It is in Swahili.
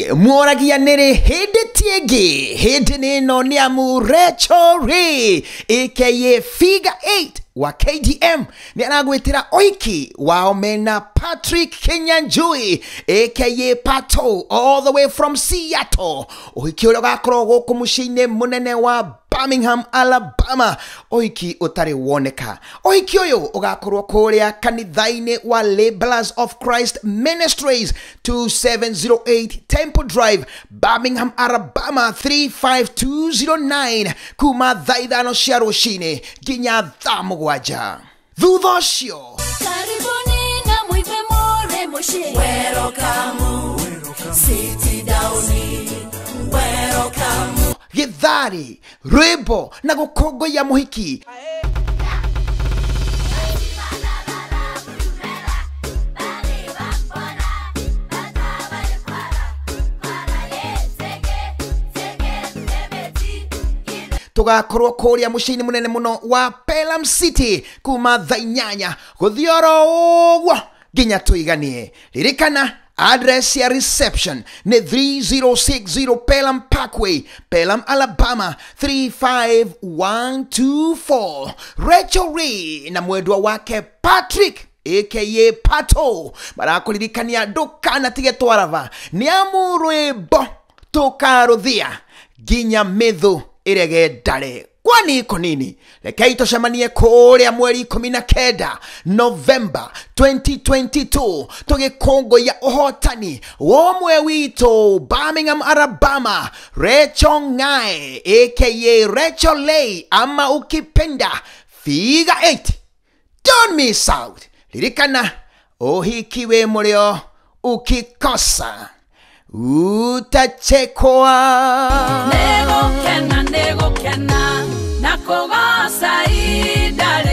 Mworagia nere hede tiegi hede nino niamu Rachel aka Figure 8 wa KDM ni anagwetera oiki wa omena Patrick Kenyanjui aka Pato all the way from Seattle. Oiki uria gakoro guku muciini munene wa Birmingham, Alabama. Oiki utari woneka. Oiki uyu ugakorwo kuria kanithaini wa Laborers of Christ Ministries 2708 Temple Drive, Birmingham, Alabama 35209 kuma thaithano cia rucini ginya thaa mugwanja. Thutha ucio karibuni na muive more mushi welcome sit down welcome githari rwimbo na gukongoia muhiki tugakorwo kuria muciini munene muno wa Pelham City kuma thaa 8 guthioro uguo ginya tuiganie. Ririkana address ya reception ni 3060 Pelham Parkway, Pelham, Alabama 35124. Rachel Ray na mwendwa wake Patrick aka Pato barakuririkania ndukana tige twarava ni amurwimbo tukaruthia ginya mithu irege ndare. Kwani iko nini? Rekei tucemanie kuria mweri 19 November 2022 tugikongoia uhotani womwe witu Birmingham, Alabama. Rachel Ngai aka Rachel Lay ama ukipenda Figure 8. Don't miss out. Lirikana uhikiwe murio ukikosa utachekwa. nego kena na kogasa idale